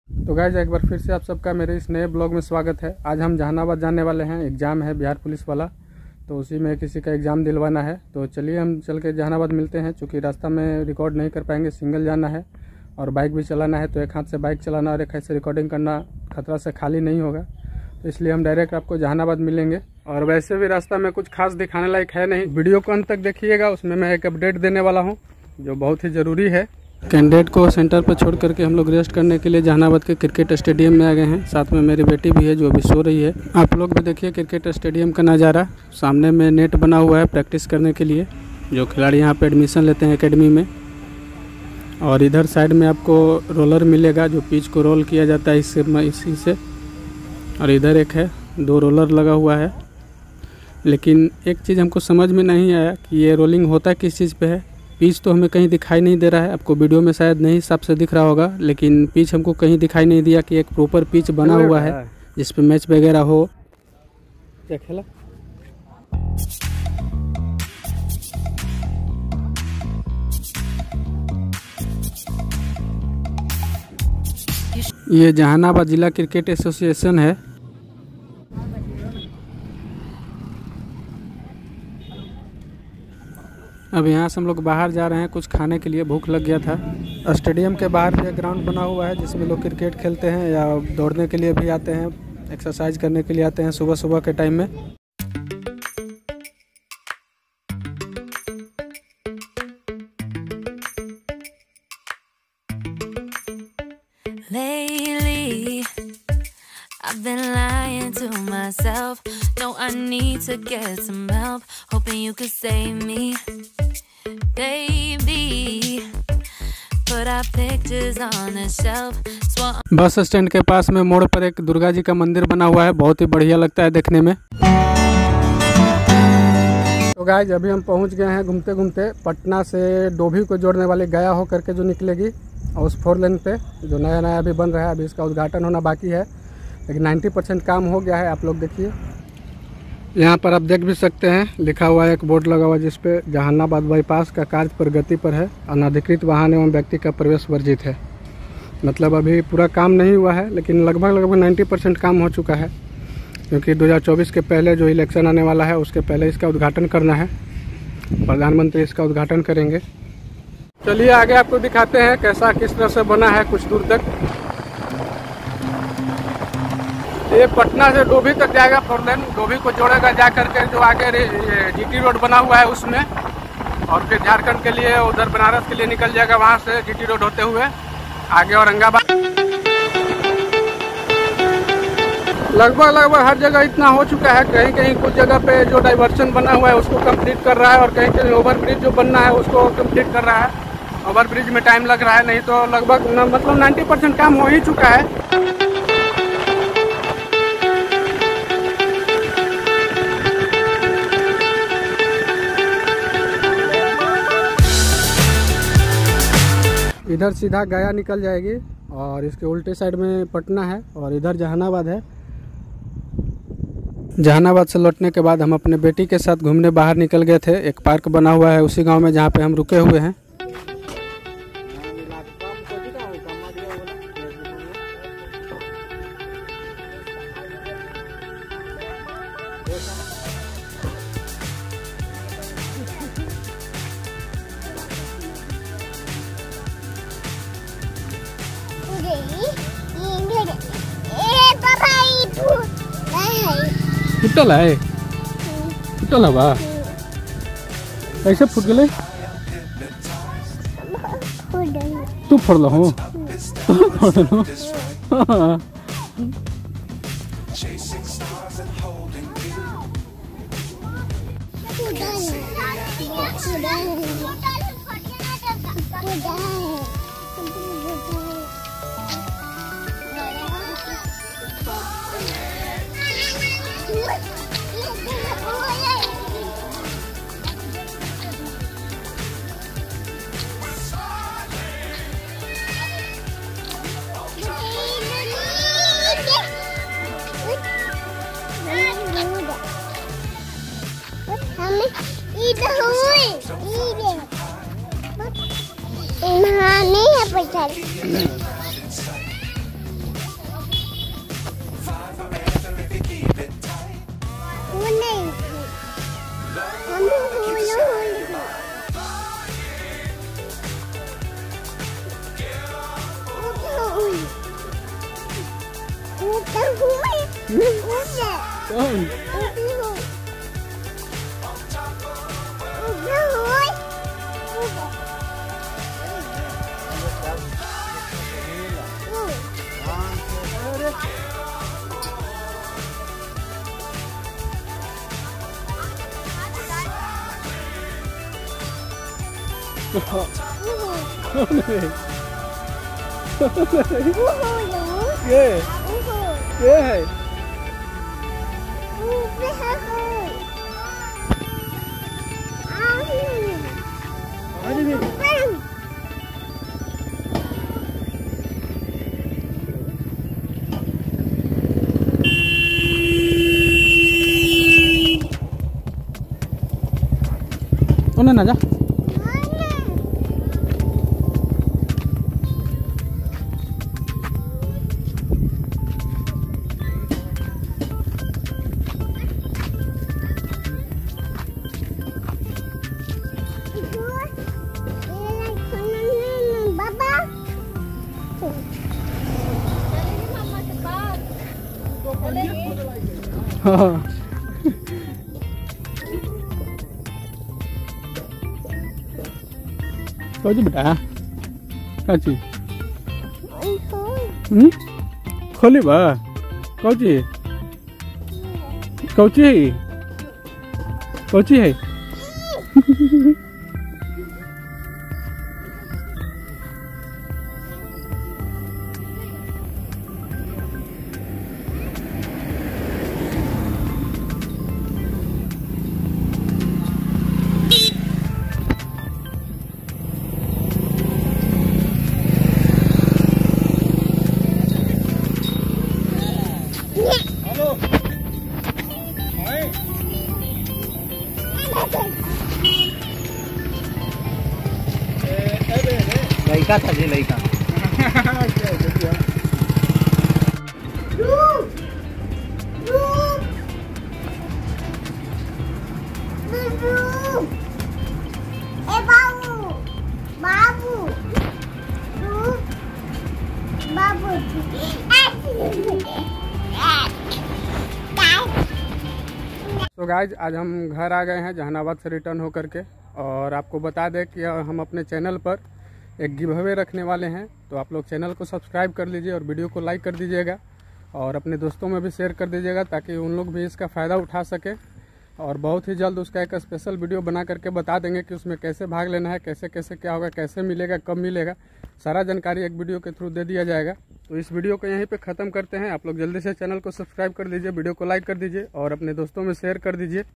तो गाइस एक बार फिर से आप सबका मेरे इस नए ब्लॉग में स्वागत है। आज हम जहानाबाद जाने वाले हैं। एग्ज़ाम है बिहार पुलिस वाला, तो उसी में किसी का एग्ज़ाम दिलवाना है। तो चलिए हम चल के जहानाबाद मिलते हैं। चूँकि रास्ता में रिकॉर्ड नहीं कर पाएंगे, सिंगल जाना है और बाइक भी चलाना है, तो एक हाथ से बाइक चलाना और एक हाथ से रिकॉर्डिंग करना खतरा से खाली नहीं होगा। तो इसलिए हम डायरेक्ट आपको जहानाबाद मिलेंगे। और वैसे भी रास्ता में कुछ खास दिखाने लायक है नहीं। वीडियो को अंत तक देखिएगा, उसमें मैं एक अपडेट देने वाला हूँ जो बहुत ही ज़रूरी है। कैंडिडेट को सेंटर पर छोड़ करके हम लोग रेस्ट करने के लिए जहानाबाद के क्रिकेट स्टेडियम में आ गए हैं। साथ में मेरी बेटी भी है जो अभी सो रही है। आप लोग भी देखिए क्रिकेट स्टेडियम का नज़ारा। सामने में नेट बना हुआ है प्रैक्टिस करने के लिए, जो खिलाड़ी यहाँ पे एडमिशन लेते हैं एकेडमी में। और इधर साइड में आपको रोलर मिलेगा, जो पिच को रोल किया जाता है इसी से। और इधर एक है, 2 रोलर लगा हुआ है। लेकिन एक चीज़ हमको समझ में नहीं आया कि ये रोलिंग होता किस चीज़ पे है। पिच तो हमें कहीं दिखाई नहीं दे रहा है, आपको वीडियो में शायद नहीं साफ से दिख रहा होगा, लेकिन पिच हमको कहीं दिखाई नहीं दिया कि एक प्रॉपर पिच बना हुआ है जिस पे मैच वगैरह हो। क्या खेला? ये जहानाबाद जिला क्रिकेट एसोसिएशन है। अब यहाँ से हम लोग बाहर जा रहे हैं कुछ खाने के लिए, भूख लग गया था। स्टेडियम के बाहर भी एक ग्राउंड बना हुआ है जिसमें लोग क्रिकेट खेलते हैं या दौड़ने के लिए भी आते हैं, एक्सरसाइज करने के लिए आते हैं सुबह सुबह के टाइम में। Lately, I've been lying to myself. No, I need to get some help. Hoping you could save me, baby. Put our pictures on the shelf. Bus stand के पास में मोड़ पर एक दुर्गा जी का मंदिर बना हुआ है, बहुत ही बढ़िया लगता है देखने में। तो गाइस अभी हम पहुंच गए हैं घूमते घूमते। पटना से डोभी को जोड़ने वाली गया हो करके जो निकलेगी, और उस 4 लेन पे जो नया नया अभी बन रहा है, अभी इसका उद्घाटन होना बाकी है, लेकिन 90% काम हो गया है। आप लोग देखिए, यहाँ पर आप देख भी सकते हैं, लिखा हुआ है, एक बोर्ड लगा हुआ है जिस पे जहानाबाद बाईपास का कार्य प्रगति पर है, अनधिकृत वाहन एवं व्यक्ति का प्रवेश वर्जित है। मतलब अभी पूरा काम नहीं हुआ है, लेकिन लगभग 90% काम हो चुका है, क्योंकि 2024 के पहले जो इलेक्शन आने वाला है उसके पहले इसका उद्घाटन करना है। प्रधानमंत्री इसका उद्घाटन करेंगे। चलिए आगे आपको दिखाते हैं कैसा किस तरह से बना है कुछ दूर तक। ये पटना से डोभी तक जाएगा 4 लेन, डोभी को जोड़ेगा जा करके जो आगे जीटी रोड बना हुआ है उसमें, और फिर झारखंड के लिए उधर बनारस के लिए निकल जाएगा, वहाँ से जीटी रोड होते हुए आगे औरंगाबाद। लगभग हर जगह इतना हो चुका है। कहीं कहीं कुछ जगह पे जो डाइवर्शन बना हुआ है उसको कंप्लीट कर रहा है, और कहीं कहीं ओवरब्रिज जो बनना है उसको कंप्लीट कर रहा है। ओवरब्रिज में टाइम लग रहा है, नहीं तो लगभग मतलब 90% काम हो ही चुका है। इधर सीधा गया निकल जाएगी और इसके उल्टे साइड में पटना है और इधर जहानाबाद है। जहानाबाद से लौटने के बाद हम अपने बेटी के साथ घूमने बाहर निकल गए थे। एक पार्क बना हुआ है उसी गांव में जहां पे हम रुके हुए हैं। फुटल है, फुटल है बा ऐसे फुट गए। तू फोड़ लो हो, कौन? कौन है? ये है? उन्हें ना जा। हाँ कौची बेटा कौची खोली बा कौची कौची है कौची है लड़का था जी लड़का तो गाइज आज हम घर आ गए हैं जहानाबाद से रिटर्न होकर के, और आपको बता दें कि हम अपने चैनल पर एक गिव अवे रखने वाले हैं। तो आप लोग चैनल को सब्सक्राइब कर लीजिए और वीडियो को लाइक कर दीजिएगा और अपने दोस्तों में भी शेयर कर दीजिएगा ताकि उन लोग भी इसका फ़ायदा उठा सके। और बहुत ही जल्द उसका एक स्पेशल वीडियो बना करके बता देंगे कि उसमें कैसे भाग लेना है, कैसे कैसे क्या होगा, कैसे मिलेगा, कब मिलेगा, सारा जानकारी एक वीडियो के थ्रू दे दिया जाएगा। तो इस वीडियो को यहीं पे ख़त्म करते हैं। आप लोग जल्दी से चैनल को सब्सक्राइब कर दीजिए, वीडियो को लाइक कर दीजिए और अपने दोस्तों में शेयर कर दीजिए।